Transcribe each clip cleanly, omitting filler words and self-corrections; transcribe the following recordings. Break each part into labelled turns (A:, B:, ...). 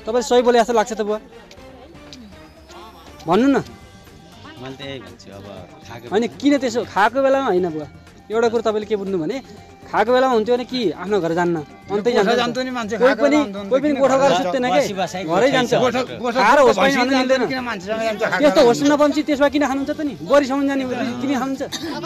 A: तपाईले सही बोले जस्तो लाग्छ त बुवा भन्नु न
B: मैले त यही भन्छु अब खाएको
A: हैन किन त्यसो खाएको बेलामा हैन बुवा एउटा कुरो तपाईले के बुझ्नु भने खाएको बेलामा हुन्थ्यो भने कि आफ्नो घर जान्न अन्तै जान्छ
C: नि मान्छे
A: कोही पनि गोठा गरेर सुत्दैन के घरै जान्छ खाएर होस पनि खानु मिल्दैन
C: किन मान्छेसँग जान्छ
A: त्यस्तो होस नपम्ची त्यसमा किन खानुहुन्छ त नि बरीसम्म जाने किन खानुहुन्छ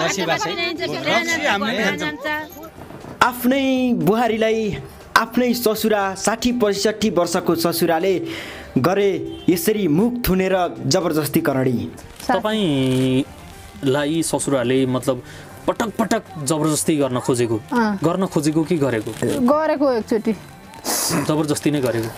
D: आफ्नै बुहारीलाई आफ्नै ससुरा 60-65 वर्षको ससुराले गरे यसरी मुख थुनेर जबरजस्ती करणी।
E: तपाईलाई ससुराले मतलब पटक पटक जबरजस्ती गर्न खोजेको कि गरेको
F: एकचोटि
E: जबरजस्ती नै गरेको।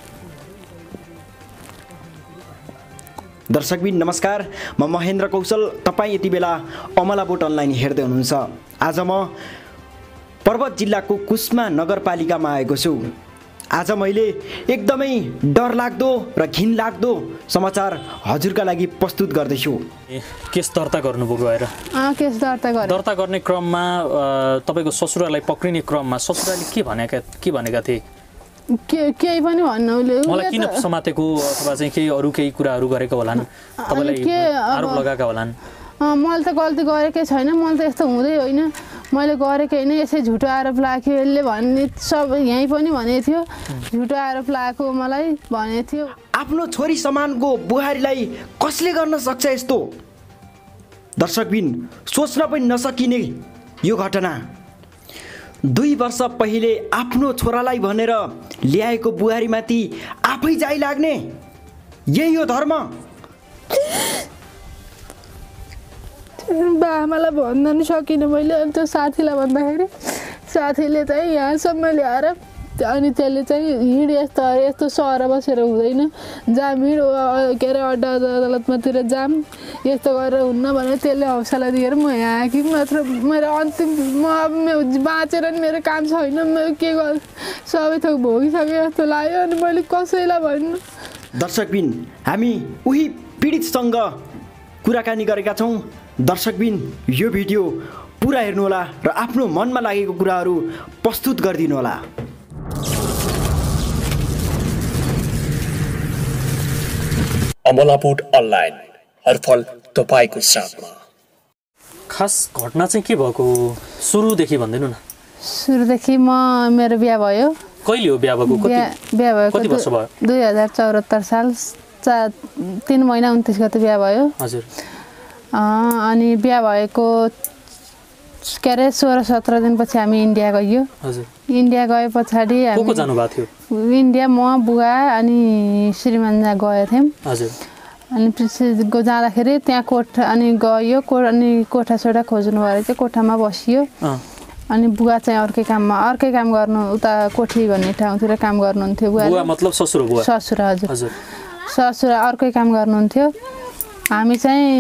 D: दर्शकबिन नमस्कार, म महेन्द्र कौशल। तपाईँ यति बेला अमलाबोट अनलाइन हेर्दै हुनुहुन्छ। आज म पर्वत जिल्लाको कुस्मा नगरपालिकामा आएको छु। आज मैले एकदमै डरलाग्दो र घिनलाग्दो समाचार हजुरका लागि प्रस्तुत गर्दैछु।
E: केस दर्ता गर्नुभयो गएर?
F: केस दर्ता
E: गर्ने क्रममा तपाईँको ससुरालाई पक्रिने क्रममा ससुराले के भनेका थिए?
F: केही पनि भन्नु
E: मलाई किन समातेको अथवा चाहिँ केही अरू केही कुराहरू गरेको होलान्, तपाईँलाई आरोप लगाएका होलान्?
F: मैले त गल्ती गरेकै छैन, मैले त यस्तो हुँदै होइन, मैले गरेकै होइन। यसै झुटो आरोप लाग्यो यसले भन्ने सब यहीँ पनि भनेको थियो, झुटो आरोप लागेको मलाई भनेको थियो।
D: आफ्नो छोरी समानको बुहारीलाई कसले गर्न सक्छ यस्तो? दर्शकबिन सोच्न पनि नसकिने यो घटना। 2 वर्ष पहिले आफ्नो छोरालाई भनेर ल्याएको बुहारीमाथि आफै जाइ लाग्ने, यही हो धर्म?
F: बाआमालाई भन्न नि सकिनँ मैले। अनि त्यो साथीलाई भन्दाखेरि साथीले चाहिँ यहाँसम्म ल्याएर अनि त्यसले चाहिँ हिँड यस्तो सहर बसेर हुँदैन, जाम हिँड के अरे अड्डा अदालतमातिर जाम, यस्तो गरेर हुन्न भने त्यसले हौसला दिएर म यहाँ कि मात्र मेरो अन्तिम म अब बाँचेर नि मेरो काम छैन, म के गर् सबै थोक भोगिसकेँ जस्तो लाग्यो। अनि मैले कसैलाई भन्नु।
D: दर्शकबिन हामी उही पीडितसँग कुराकानी गरेका छौँ। दर्शकबिन यो भिडियो पुरा हेर्नुहोला र आफ्नो मनमा लागेको कुराहरू प्रस्तुत गरिदिनु होला।
G: अमलाबोट अनलाइन, हरफल तपाईको साथमा।
E: खास घटना चाहिँ के भएको सुरुदेखि भनिदिनु न।
F: सुरुदेखि मेरो बिहा भयो।
E: कहिले हो बिहा भएको?
F: बिहा भएको
E: कति वर्ष भयो?
F: 2074 साल 3 महिना 29 गते बिहा भयो।
E: हजुर।
F: अनि बिहा भएको के अरे 16-17 दिनपछि हामी इन्डिया गयो।
E: हजुर।
F: इन्डिया गए पछाडि
E: हामी जानुभएको थियो?
F: इन्डिया म बुवा अनि श्रीमान गए थियौँ।
E: हजुर।
F: अनि जाँदाखेरि त्यहाँ कोठा अनि गयो अनि कोठासोठा खोज्नु भएर चाहिँ कोठामा बसियो। अनि बुवा चाहिँ अर्कै काम गर्नु उता कोठी भन्ने ठाउँतिर काम गर्नुहुन्थ्यो।
E: बुवा मतलब ससुर? बुवा
F: ससुर। हजुर।
E: हजुर।
F: ससुर अर्कै काम गर्नुहुन्थ्यो। हामी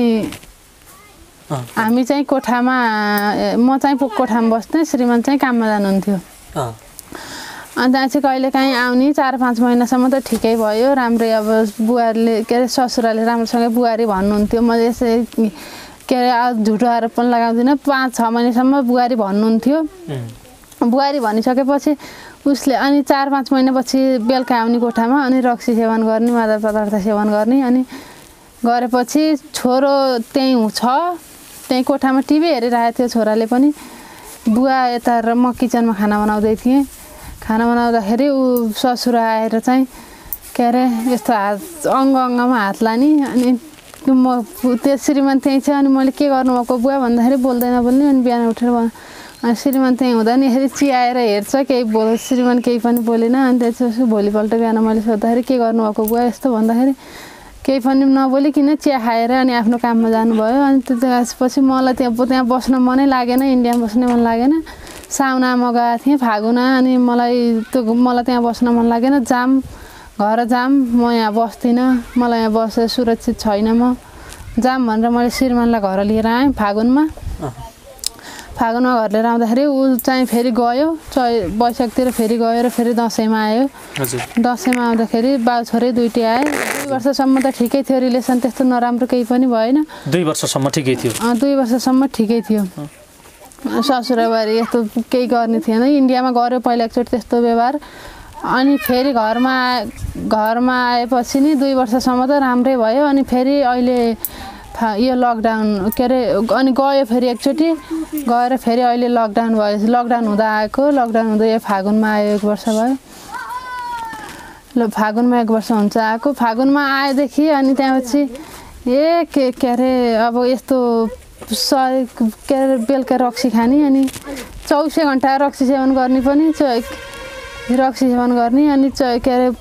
F: चाहिँ कोठामा म चाहिँ कोठामा बस्थेँ, श्रीमान चाहिँ काममा जानुहुन्थ्यो। अनि त्यहाँ चाहिँ कहिले काहीँ आउने 4-5 महिनासम्म त ठिकै भयो, राम्रै। अब बुहारीले के अरे ससुराले राम्रोसँग बुहारी भन्नुहुन्थ्यो। म यसै के अरे झुटो आरोप पनि लगाउँदिनँ। 5-6 महिनासम्म बुहारी भन्नुहुन्थ्यो। बुहारी भनिसकेपछि उसले अनि 4-5 महिनापछि बेलुका आउने कोठामा अनि रक्सी सेवन गर्ने, मादक पदार्थ सेवन गर्ने। अनि गरेपछि छोरो त्यहीँ छ, त्यहीँ कोठामा टिभी हेरिरहेको थियो छोराले पनि। बुवा यता र म किचनमा खाना बनाउँदै थिएँ। खाना बनाउँदाखेरि ऊ ससुर आएर चाहिँ के अरे यस्तो अङ्गमा हात लाने। अनि म त्यो श्रीमान त्यहीँ छ। अनि मैले के गर्नुभएको बुवा भन्दाखेरि बोल्दैन बोल्ने। अनि बिहान उठेर अनि श्रीमान त्यहीँ हुँदा नि यसरी चियाएर हेर्छ, केही श्रीमान केही पनि बोलेन। अनि त्यसपछि भोलिपल्ट बिहान मैले सोद्धाखेरि के गर्नुभएको बुवा यस्तो भन्दाखेरि केही पनि नबोलिकन चिया खाएर अनि आफ्नो काममा जानुभयो। अनि त्यसपछि मलाई त्यहाँ बस्न मनै लागेन, इन्डियामा बस्ने मन लागेन। साउनामा गएको थिएँ फागुना। अनि मलाई त्यहाँ बस्न मन लागेन, घर जाम, म यहाँ बस्दिनँ, मलाई यहाँ बसेर सुरक्षित छैन, म जाम भनेर मैले श्रीमानलाई घर लिएर आएँ फागुनमा घर लिएर आउँदाखेरि ऊ चाहिँ फेरि गयो वैशाखतिर, फेरि गयो र फेरि दसैँमा आयो। दसैँमा आउँदाखेरि बाउ छोरी दुइटै आए। 2 वर्षसम्म त ठिकै थियो, रिलेसन त्यस्तो नराम्रो केही पनि भएन।
E: 2 वर्षसम्म ठिकै थियो?
F: 2 वर्षसम्म ठिकै थियो। ससुराबारी यस्तो केही गर्ने थिएन। इन्डियामा गऱ्यो पहिला एकचोटि त्यस्तो व्यवहार, अनि फेरि घरमा आएपछि नि 2 वर्षसम्म त राम्रै भयो। अनि फेरि अहिले यो लकडाउन के अरे अनि गयो फेरि एकचोटि गएर फेरि अहिले लकडाउन भयो। लकडाउन हुँदा आएको, लकडाउन हुँदा यो फागुनमा आयो 1 वर्ष भयो। फागुनमा 1 वर्ष हुन्छ आएको। फागुनमा आएदेखि अनि त्यहाँपछि के अरे अब यस्तो के अरे बेलुका रक्सी खाने अनि 24 घन्टा रक्सी सेवन गर्ने पनि रक्सी सेवन गर्ने अनि के अरे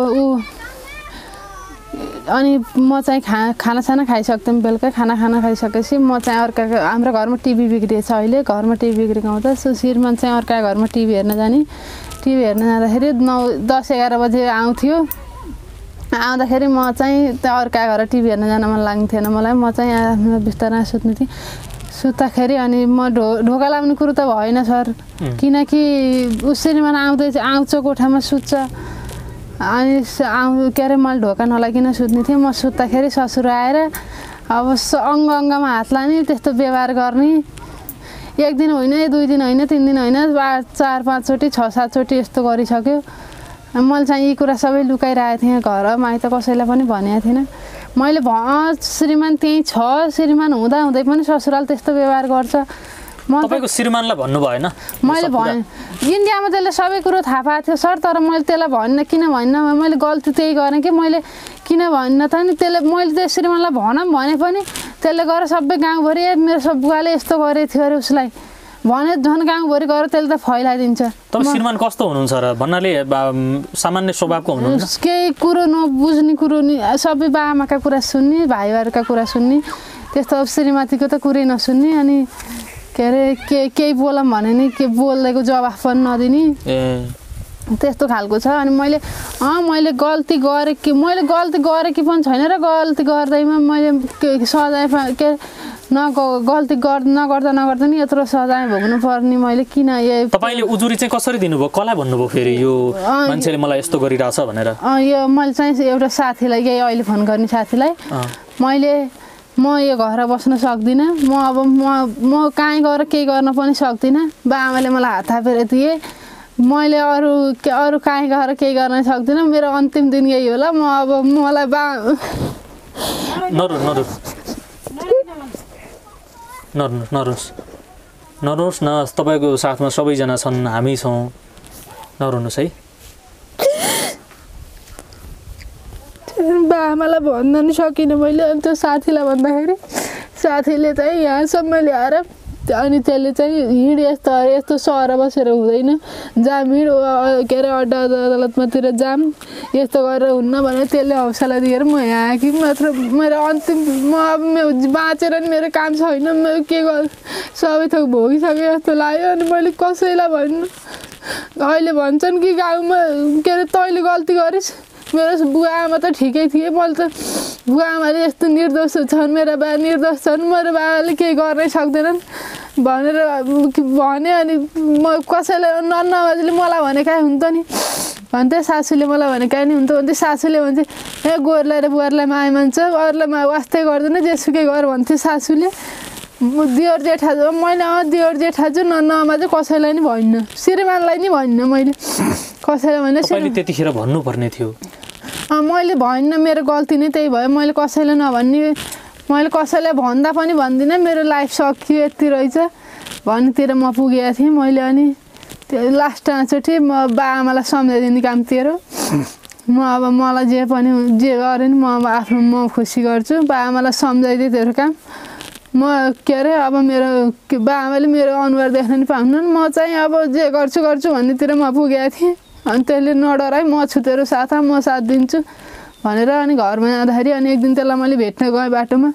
F: अनि म चाहिँ खानासाना खाइसक्थेँ। बेलुका खाना खाइसकेपछि म चाहिँ अर्काको हाम्रो घरमा टिभी बिग्रिएछ अहिले। घरमा टिभी बिग्रेको हुँदा श्रीमान चाहिँ अर्का घरमा टिभी हेर्न जाने। टिभी हेर्न जाँदाखेरि 9-10-11 बजे आउँथ्यो। आउँदाखेरि म चाहिँ अर्का घर टिभी हेर्न जान मन लाग्थेन मलाई। म चाहिँ आफ्नो बिस्तारमा सुत्ने थिएँ। सुत्दाखेरि अनि म ढोका लाउने कुरो त भएन सर, किनकि श्रीमान आउँछ कोठामा सुत्छ। अनि के अरे मैले ढोका नलागिकन सुत्ने थिएँ। म सुत्दाखेरि ससुर आएर अब अङ्गमा हात लाने, त्यस्तो व्यवहार गर्ने। 1 दिन होइन, 2 दिन होइन, 3 दिन होइन, 4-5 चोटि 6-7 चोटि यस्तो गरिसक्यो। मैले चाहिँ यी कुरा सबै लुकाइरहेको थिएँ। घर माइत कसैलाई पनि भनेको थिइनँ मैले। श्रीमान त्यहीँ छ, श्रीमान हुँदै पनि ससुराल त्यस्तो व्यवहार गर्छ। म
E: तपाईको श्रीमानलाई भन्नु भएन?
F: मैले भने इन्डियामा त्यसले सबै कुरो थाहा पाएको थियो सर, तर मैले त्यसलाई भन्न किन भन्न, मैले गल्ती त्यही गरेँ कि मैले किन भन्न त नि त्यसले मैले त्यो श्रीमानलाई भने पनि त्यसले गएर सबै गाउँभरि मेरो सब बुवाले यस्तो गरेको थियो अरे उसलाई भने झन् गाउँभरि गएर त्यसले त फैलाइदिन्छ।
E: तपाईँ श्रीमान कस्तो हुनुहुन्छ र भन्नाले सामान्य स्वभावको हुनुहुन्छ?
F: केही कुरो नबुझ्ने कुरो नि, सबै बाआमाका कुरा सुन्ने, भाइहरूका कुरा सुन्ने, त्यस्तो श्रीमतीको त कुरै नसुन्ने। अनि के अरे केही बोलौँ भने नि के बोल्दैको जवाफ पनि नदिने, त्यस्तो खालको छ। अनि मैले गल्ती गरेँ कि पनि छैन र गल्ती गर्दैमा मैले सजाय के गल्ती नगर्दा नि यत्रो सजाय भोग्नु पर्ने मैले किन?
E: तपाईँले उजुरी चाहिँ कसरी दिनुभयो? कसलाई भन्नुभयो फेरि यो मान्छेले मलाई यस्तो गरिरहेछ भनेर?
F: यो मैले चाहिँ एउटा साथीलाई, यही अहिले फोन गर्ने साथीलाई म यो घर बस्न सक्दिनँ, म कहीँ गएर केही गर्न पनि सक्दिनँ। बाआमाले मलाई हात थापेर दिए, मैले अरू कहीँ गएर केही गर्न सक्दिनँ। मेरो अन्तिम दिन यही होला। म अब मलाई
E: नरुनुहोस् न, तपाईँको साथमा सबैजना छन्, हामी छौँ, नरुनुहोस् है।
F: बाआमालाई भन्न नि सकिनँ मैले। अनि त्यो साथीलाई भन्दाखेरि साथीले चाहिँ यहाँसम्म ल्याएर अनि त्यसले चाहिँ हिँड यस्तो सहर बसेर हुँदैन, जाम हिँड के अरे अड्डा अदालतमातिर जाम, यस्तो गरेर हुन्न भनेर त्यसले हौसला दिएर म यहाँ आएँ कि मात्र मेरो अन्तिम म अब बाँचेर नि मेरो काम छैन, मेरो के सबै थोक भोगिसकेँ जस्तो लाग्यो। अनि मैले कसैलाई भन्नु, अहिले भन्छन् कि गाउँमा के अरे तैँले गल्ती गरिस्, मेरो बुवा आमा त ठिकै थिए, मैले त बुवा आमाले यस्तो निर्दोष छन्, मेरो बा निर्दोष छन्, मेरो बाबाले केही गर्नै सक्दैनन् भनेर भने। अनि म कसैलाई नन्नाबाजीले मलाई भनेकै हुन्छ नि भन्थे, सासूले मलाई भनेकै नि हुन्थ्यो भन्थे। सासूले भन्थे गोरलाई र बुहारीलाई माया मान्छ, अरूलाई वास्तै गर्दैन, जेसुकै गर भन्थ्यो सासूले। दियोर जेठाजु मैले दियोर जेठाजु नन्नामा चाहिँ कसैलाई नि भन्न, श्रीमानलाई नि भन्न मैले, कसैलाई भने
E: त्यतिखेर भन्नुपर्ने थियो।
F: मैले भन्न, मेरो गल्ती नै त्यही भयो। मैले कसैलाई नभन्ने, मैले कसैलाई भन्दा पनि भन्दिनँ, मेरो लाइफ सकियो यति रहेछ भन्नेतिर म पुगेको थिएँ मैले। अनि त्यो लास्टचोटि म बाआमालाई सम्झाइदिने काम तेरो, म अब मलाई जे गरे नि म अब आफ्नो म खुसी गर्छु, बाआमालाई सम्झाइदिए तेरो काम। म के अरे अब मेरो बाआमाले मेरो अनुहार देख्न नि पाउनन्, म चाहिँ अब जे गर्छु भन्नेतिर म पुगेको थिएँ। अनि त्यसले नडराइ म छु तेरो साथमा, म साथ दिन्छु भनेर। अनि घरमा जाँदाखेरि अनि एक दिन त्यसलाई मैले भेट्न गएँ, बाटोमा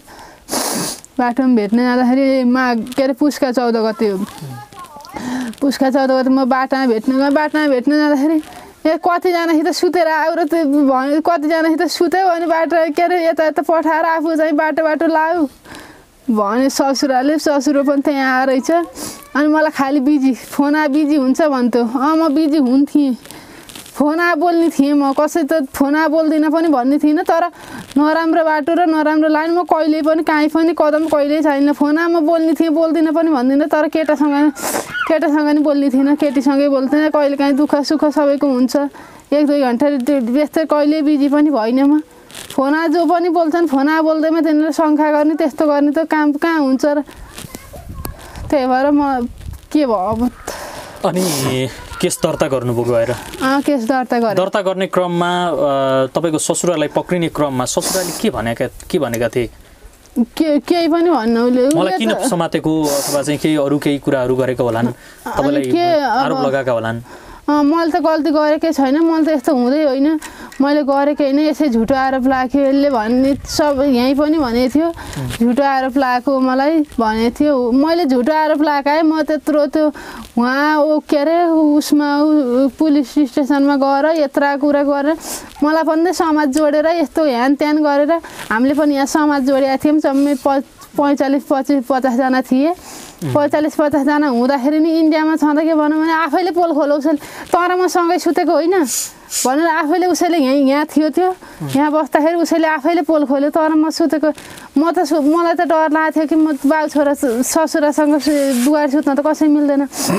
F: भेट्न जाँदाखेरि के अरे पुस्का 14 गते हो, पुस्का 14 गते म बाटोमा भेट्न गएँ। बाटोमा भेट्न जाँदाखेरि कतिजनासित सुतेर आयो र त्यो भन्यो, कतिजनासित सुत्यो अनि बाटो के अरे यता पठाएर आफू चाहिँ बाटो लाग्यो भने ससुरो पनि त्यहाँ आएर रहेछ। अनि मलाई खालि फोन बिजी हुन्छ भन्थ्यो। म बिजी हुन्थेँ, फोन बोल्ने थिएँ, म कसै त फोन बोल्दिनँ पनि भन्ने थिइनँ। तर नराम्रो बाटो र नराम्रो लाइन म कहिले पनि कहीँ पनि कदम कहिल्यै छैन। फोनमा बोल्ने थिएँ, बोल्दिनँ पनि भन्दिनँ, तर केटासँग नि बोल्ने थिइनँ, केटीसँगै बोल्थेन। कहिले काहीँ दुःख सुख सबैको हुन्छ, 1-2 घन्टा व्यस्त कहिले बिजी पनि भइन म फोन जो पनि बोल्छन् फोन बोल्दैमा तिनीहरूले शङ्का गर्ने त्यस्तो गर्ने त काम कहाँ हुन्छ र त्यही भएर म के भयो अब
E: अनि केस दर्ता गर्नुभयो गएर
F: केस दर्ता गरे
E: दर्ता गर्ने क्रममा तपाईँको ससुरालाई पक्रिने क्रममा ससुराले के भनेका थिए
F: केही पनि भन्नु उसले
E: मलाई किन समातेको अथवा चाहिँ केही अरू केही कुराहरू गरेको होलान् तपाईँलाई आरोप लगाएका होलान्
F: मैले त गल्ती गरेकै छैन मैले त यस्तो हुँदै होइन मैले गरेकै होइन यसै झुटो आरोप लाग्यो यसले भन्ने सब यहीँ पनि भनेको थियो झुटो आरोप लगाएको मलाई भनेको थियो मैले झुटो आरोप लगाएँ म त्यत्रो त्यो उहाँ के अरे उसमा पुलिस स्टेसनमा गएर यत्रा कुरा गरेर मलाई पनि समाज जोडेर यस्तो ह्यान त्यान गरेर हामीले पनि यहाँ समाज जोडेका थियौँ जम्मै 45-50 जना थिए 45-50 जना हुँदाखेरि नि इन्डियामा छँदा के भनौँ भने आफैले पोल खोलो उसैले तर म सँगै सुतेको होइन भनेर आफैले उसैले यहाँ थियो त्यो यहाँ बस्दाखेरि उसैले आफैले पोल खोल्यो तर म सुतेको मलाई त डर लागेको थियो कि म बाउ छोरा ससुरासँग बुहारी सुत्न त कसै मिल्दैन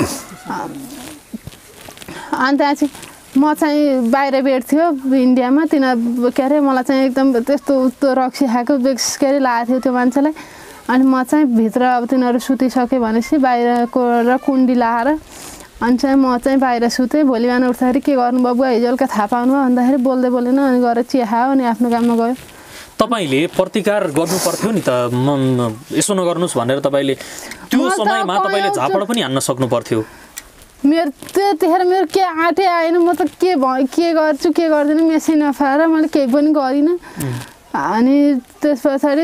F: अनि त्यहाँ चाहिँ म चाहिँ बाहिर बेड थियो इन्डियामा तिनीहरू के अरे मलाई चाहिँ एकदम त्यस्तो रक्सी खाएको के अरे लागेको थियो त्यो मान्छेलाई अनि म चाहिँ भित्र अब तिनीहरू सुतिसकेँ भनेपछि बाहिरको र कुण्डी लाएर अनि चाहिँ म चाहिँ बाहिर सुतेँ भोलि बिहान उठ्दाखेरि के गर्नुभयो बुवा हिजो बेलुका थाहा पाउनु भन्दाखेरि बोल्दै बोलेन अनि गएर चिया खायो अनि आफ्नो काममा गयो
E: तपाईँले प्रतिकार गर्नु पर्थ्यो नि त यसो नगर्नुहोस् भनेर तपाईँले त्यो समयमा तपाईँले झापड पनि हान्न सक्नु पर्थ्यो
F: मेरो त्यतिखेर मेरो के आँटै आएन म त के गर्छु के गर्दिनँ मेसिन नफाएर मैले केही पनि गरिनँ अनि त्यस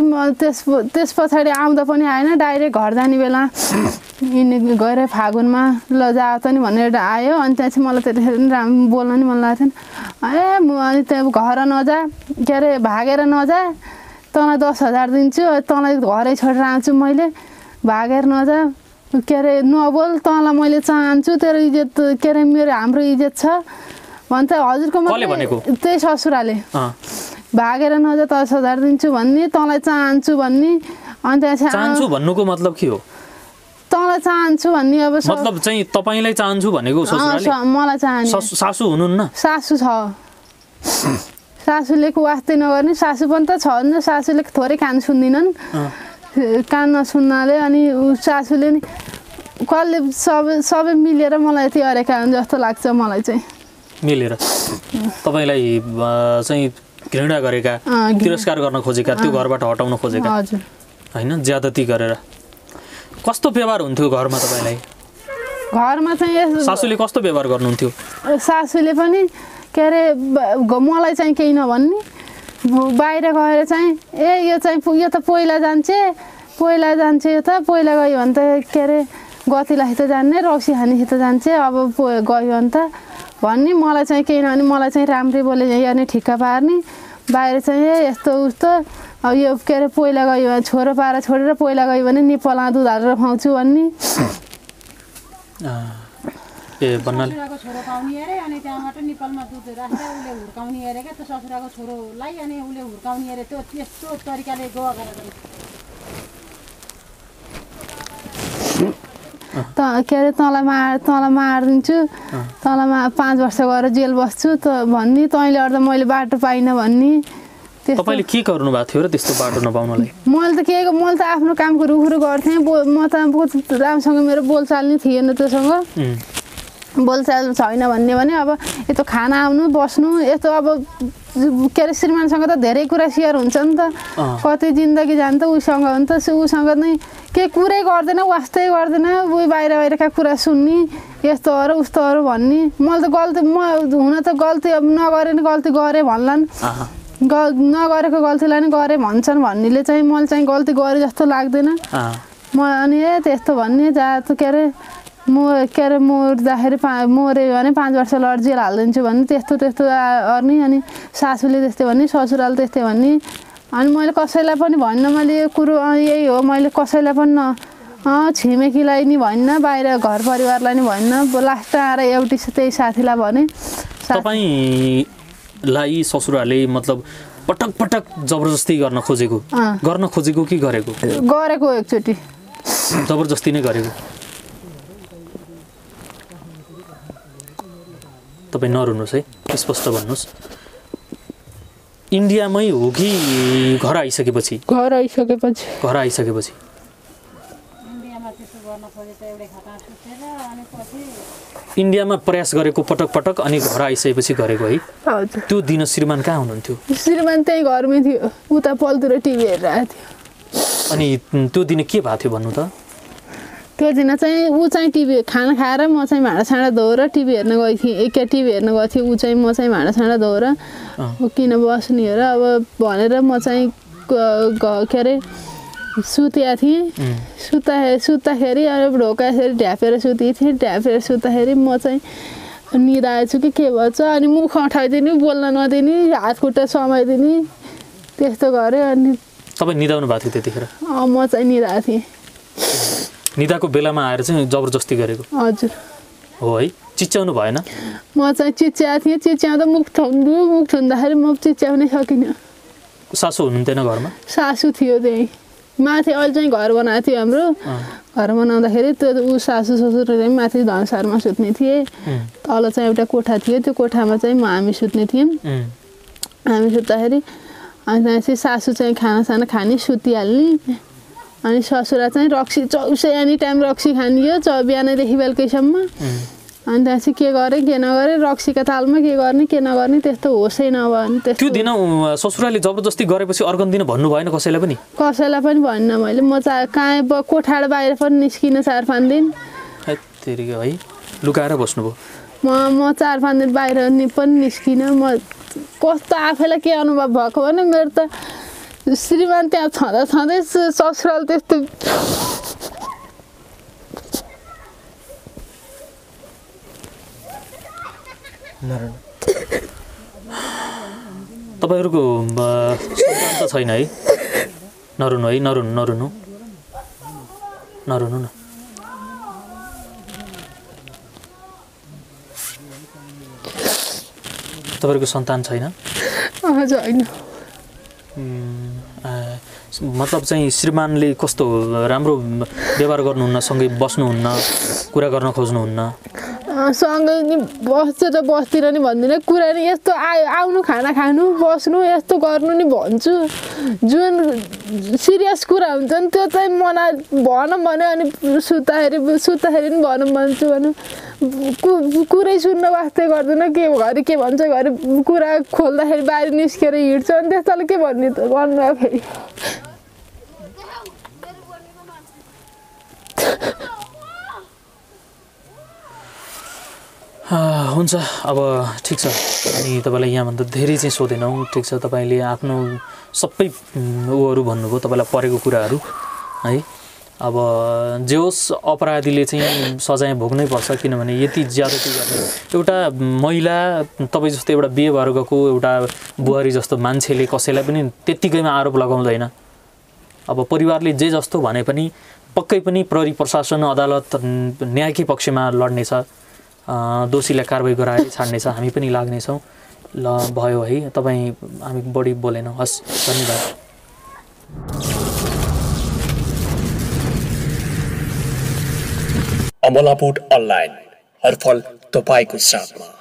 F: पछाडि आउँदा पनि आएन डाइरेक्ट घर जाने बेला गएर फागुनमा ल जा त नि भनेर आयो अनि त्यहाँ चाहिँ मलाई त्यतिखेर पनि राम्रो बोल्न नि मन लागेको थिएन म अनि त्यहाँ घर नजा के अरे भागेर नजा तँलाई 10,000 दिन्छु तँलाई घरै छोडेर आउँछु मैले भागेर नजा के अरे नबोल तँलाई मैले चाहन्छु तेरो इज्जत के अरे मेरो हाम्रो इज्जत छ भन्छ हजुरको त्यही ससुराले भागेर नजा 10,000 दिन्छु भन्ने तँलाई चाहन्छु भन्ने अनि त्यहाँ
E: चाहन्छु भन्नुको मतलब के हो
F: तँलाई चाहन्छु भन्ने अब
E: मतलब चाहिँ तपाईँलाई चाहन्छु भनेको ससुराले
F: मलाई चाहन्छ
E: सासु हुनुहुन्न
F: सासु छ सासुले वास्ते नगर्ने सासु पनि त छ नि सासुले थोरै कान सुन्दिनन् कान नसुन्नाले अनि सासुले नि कसले सबै मिलेर मलाई यति अरेका हुन् जस्तो लाग्छ मलाई चाहिँ
E: मिलेर तपाईँलाई चाहिँ घृणा गरेका तिरस्कार गर्न खोजेका त्यो घरबाट हटाउन खोजेका होइन ज्यादती गरेर कस्तो व्यवहार हुन्थ्यो घरमा तपाईँलाई
F: घरमा चाहिँ
E: सासूले कस्तो व्यवहार गर्नुहुन्थ्यो
F: सासूले पनि के अरे मलाई चाहिँ केही नभन्ने बाहिर गएर चाहिँ यो त पहिला जान्छ यो त पहिला गयो भने त के अरे गतिलाई त जान्ने रक्सी खाने त जान्छ अब गयो भने त भन्ने मलाई चाहिँ केही नभने मलाई चाहिँ राम्रै बोले अनि ठिक्का पार्ने बाहिर चाहिँ यस्तो उस्तो अब यो के अरे पहिला गयो भने छोरो पारा छोडेर पहिला गयो भने नेपालमा दुध हालेर खुवाउँछु भन्ने
C: ससुराको छोरो पाउने अरे अनि त्यहाँबाट नेपालमा दुध राखेर उसले हुर्काउने अरे क्या त्यो ससुराको छोरोलाई अनि उसले हुर्काउने अरे त्यो त्यस्तो तरिकाले गोवा गरेर
F: के अरे तँलाई मारिदिन्छु तँलाई 5 वर्ष गएर जेल बस्छु त भन्ने तैँले गर्दा मैले बाटो पाइनँ भन्ने
E: तपाईँले के गर्नु भएको थियो र त्यस्तो बाटो नपाउनलाई
F: मैले त आफ्नो कामको रुखुरु गर्थेँ म त राम्रोसँग मेरो बोलचाल नै थिएन त्योसँग बोलचाल छैन भन्ने भने अब यस्तो खाना आउनु बस्नु यस्तो अब के अरे श्रीमानसँग त धेरै कुरा सेयर हुन्छ नि त कति जिन्दगी जान्छ उसँग हो नि त उसँग नै केही कुरै गर्दैन वास्तै गर्दैन उही बाहिरका कुरा सुन्ने यस्तोहरू उस्तोहरू भन्ने मैले त गल्ती हुन त गल्ती अब नगरे नि गल्ती गरेँ भन्लान् नगरेको गल्तीलाई नै गरेँ भन्छन् भन्नेले चाहिँ मैले चाहिँ गल्ती गरेँ जस्तो लाग्दैन म अनि त्यस्तो भन्ने मर्दाखेरि मऱ्यो भने 5 वर्ष लड जेल हालिदिन्छु भन्ने त्यस्तो गर्ने अनि सासूले त्यस्तै भन्ने ससुराले त्यस्तै भन्ने अनि मैले कसैलाई पनि भन्न मैले यो कुरो यही हो मैले कसैलाई पनि छिमेकीलाई नि भन्न बाहिर घर परिवारलाई नि भन्न लास्ट आएर एउटी त्यही साथीलाई भने
E: तपाईँलाई ससुराले मतलब पटक पटक जबरजस्ती गर्न खोजेको कि गरेको
F: एकचोटि
E: जबरजस्ती नै गरेको तपाईँ नरुनुहोस् है, स्पष्ट भन्नुहोस्। इन्डियामै हो कि घर आइसकेपछि?
F: घर आइसकेपछि।
E: घर आइसकेपछि
C: इन्डियामा त्यसो गर्न खोजे त एउटै खाता सुतेर अनि पछि
E: इन्डियामा प्रयास गरेको पटक पटक अनि घर आइसकेपछि गरेको है?
F: हजुर।
E: त्यो दिन श्रीमान कहाँ हुनुहुन्थ्यो?
F: श्रीमान त्यही घरमै थियो, उता पल्तिर टिभी हेरेर आएको थियो।
E: अनि त्यो दिन के भएको थियो भन्नु त?
F: त्यो दिन चाहिँ ऊ चाहिँ टिभी खाना खाएर म चाहिँ भाँडासाँडा धोएर टिभी हेर्न गएको थिएँ। एक टिभी हेर्न गएको थिएँ, ऊ चाहिँ म चाहिँ भाँडासाँडा धोएर किन बस्ने हो र अब भनेर म चाहिँ के अरे सुतेको थिएँ। सुत्दाखेरि अब ढोका यसरी ढ्यापेर सुतेको थिएँ। ढ्यापेर सुत्दाखेरि म चाहिँ निद आएछु कि के भन्छ, अनि मुख उठाइदिने, बोल्न नदिने, हात खुट्टा समाइदिने, त्यस्तो गरेँ। अनि
E: तपाईँ निदाउनु भएको थियो त्यतिखेर?
F: म चाहिँ निदाएको थिएँ।
E: निदाको बेलामा आएर चाहिँ जबरजस्ती गरेको?
F: हजुर।
E: हो है? चिच्याउनु भएन?
F: म चाहिँ चिच्याएको थिएँ। चिच्याउँदा मुख थुन्दाखेरि म चिच्याउनै सकिनँ।
E: सासू हुनुहुन्थेन घरमा?
F: सासू थियो त्यही माथि। अहिले चाहिँ घर बनाएको थियो हाम्रो। घर बनाउँदाखेरि त्यो ऊ सासू ससुर चाहिँ माथि धनसारमा सुत्ने थिए। तल चाहिँ एउटा कोठा थियो, त्यो कोठामा चाहिँ हामी सुत्ने थियौँ। हामी सुत्दाखेरि अनि त्यहाँपछि सासू चाहिँ खानासाना खाने, सुतिहाल्ने। अनि ससुरा चाहिँ रक्सी चौसै एनी टाइम रक्सी खानियो बिहानैदेखि बेलुकैसम्म। अनि त्यहाँपछि के गरेँ के नगरेँ, रक्सीका तालमा के गर्ने के नगर्ने त्यस्तो होसै नभए।
E: त्यो दिन ससुराले जबरजस्ती गरेपछि अर्को दिन भन्नु भएन कसैलाई पनि?
F: कसैलाई पनि भन्न मैले। म कहाँ कोठाबाट बाहिर पनि निस्किनँ 4-5 दिन।
E: है लुकाएर बस्नुभयो?
F: म 4-5 दिन बाहिर पनि निस्किनँ। म कस्तो आफैलाई के अनुभव भएको भने मेरो त श्रीमान त्यहाँ छँदै ससुराल त्यस्तो
E: तपाईँहरूको सन्तान त छैन है? नरुनु है, नरुनु न। तपाईँहरूको सन्तान छैन?
F: छैन।
E: मतलब चाहिँ श्रीमानले कस्तो राम्रो व्यवहार गर्नुहुन्न, सँगै बस्नुहुन्न, कुरा गर्न खोज्नुहुन्न?
F: सँगै नि बस्छ त बस्दिनँ नि भन्दिनँ। कुरा नि यस्तो आउनु खाना खानु बस्नु यस्तो गर्नु नि भन्छु। जुन सिरियस कुरा हुन्छ नि त्यो चाहिँ मलाई भनौँ भन्यो अनि सुत्दाखेरि नि भनौँ भन्छु भने कुरै सुन्न वास्तै गर्दैन। के घरि के भन्छ घरि कुरा खोल्दाखेरि बाहिर निस्केर हिँड्छ अनि त्यस्तोले के भन्ने त गर्नु फेरि।
E: हुन्छ अब ठिक छ। अनि तपाईँलाई यहाँभन्दा धेरै चाहिँ सोधेनौँ, ठिक छ। तपाईँले आफ्नो सबै ऊहरू भन्नुभयो, तपाईँलाई परेको कुराहरू है। अब जे होस् अपराधीले चाहिँ सजाय भोग्नै पर्छ, किनभने यति ज्यादती गर्ने एउटा महिला, तपाईँ जस्तो एउटा बिहे भएर गएको एउटा बुहारी जस्तो मान्छेले कसैलाई पनि त्यत्तिकैमा आरोप लगाउँदैन। अब परिवारले जे जस्तो भने पनि पक्कै पनि प्रहरी प्रशासन अदालत न्यायकै पक्षमा लड्नेछ, दोषीलाई कारवाही गराएर छाड्नेछ। हामी पनि लाग्नेछौँ। ल भयो है, तपाईँ हामी बढी बोलेनौँ। हस्, धन्यवाद।
G: अमलापुट अनलाइन, हर फल तपाईँको साथमा।